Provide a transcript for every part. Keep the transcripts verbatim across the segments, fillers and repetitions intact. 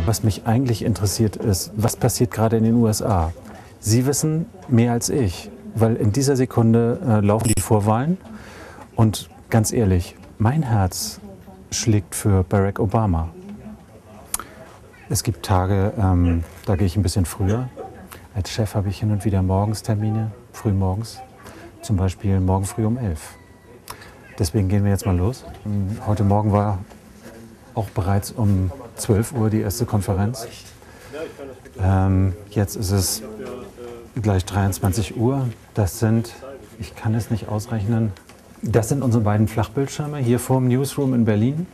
Was mich eigentlich interessiert ist, was passiert gerade in den U S A? Sie wissen mehr als ich, weil in dieser Sekunde äh, laufen die Vorwahlen. Und ganz ehrlich, mein Herz schlägt für Barack Obama. Es gibt Tage, ähm, da gehe ich ein bisschen früher. Als Chef habe ich hin und wieder Morgenstermine, früh morgens. Zum Beispiel morgen früh um elf. Deswegen gehen wir jetzt mal los. Heute Morgen war auch bereits um zwölf Uhr die erste Konferenz. Ähm, jetzt ist es gleich dreiundzwanzig Uhr. Das sind, ich kann es nicht ausrechnen, das sind unsere beiden Flachbildschirme hier vor dem Newsroom in Berlin.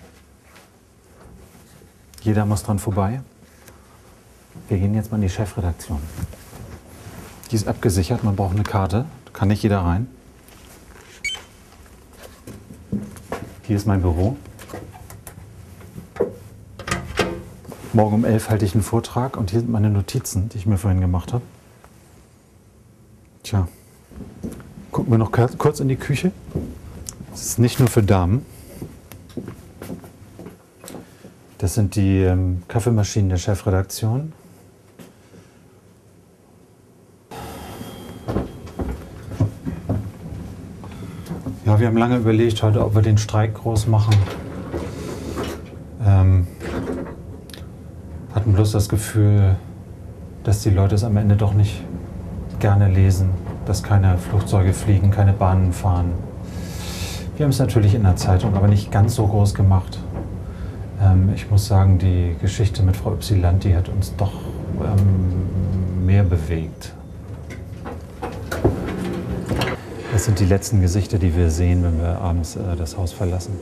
Jeder muss dran vorbei. Wir gehen jetzt mal in die Chefredaktion. Die ist abgesichert, man braucht eine Karte, da kann nicht jeder rein. Hier ist mein Büro. Morgen um elf halte ich einen Vortrag und hier sind meine Notizen, die ich mir vorhin gemacht habe. Tja, gucken wir noch kurz in die Küche. Das ist nicht nur für Damen. Das sind die ähm, Kaffeemaschinen der Chefredaktion. Ja, wir haben lange überlegt heute, ob wir den Streik groß machen. Ähm, hatten bloß das Gefühl, dass die Leute es am Ende doch nicht gerne lesen, dass keine Flugzeuge fliegen, keine Bahnen fahren. Wir haben es natürlich in der Zeitung, aber nicht ganz so groß gemacht. Ähm, ich muss sagen, die Geschichte mit Frau Ypsilanti hat uns doch ähm, mehr bewegt. Das sind die letzten Gesichter, die wir sehen, wenn wir abends äh, das Haus verlassen.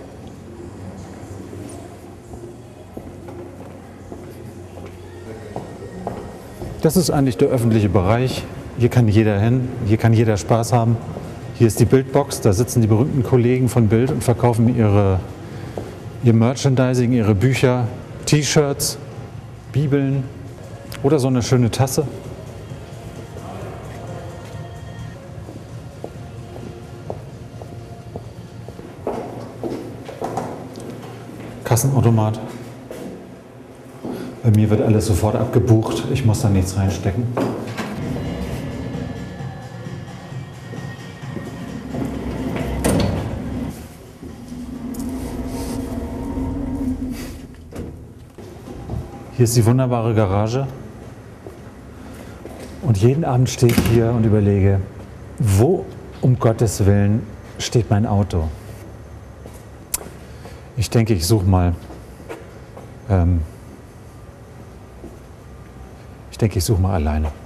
Das ist eigentlich der öffentliche Bereich. Hier kann jeder hin, hier kann jeder Spaß haben. Hier ist die Bildbox, da sitzen die berühmten Kollegen von Bild und verkaufen ihre, ihr Merchandising, ihre Bücher, T-Shirts, Bibeln oder so eine schöne Tasse. Kassenautomat. Bei mir wird alles sofort abgebucht, ich muss da nichts reinstecken. Hier ist die wunderbare Garage. Und jeden Abend stehe ich hier und überlege, wo um Gottes Willen steht mein Auto? Ich denke, ich suche mal. Ähm, ich denke, ich suche mal alleine.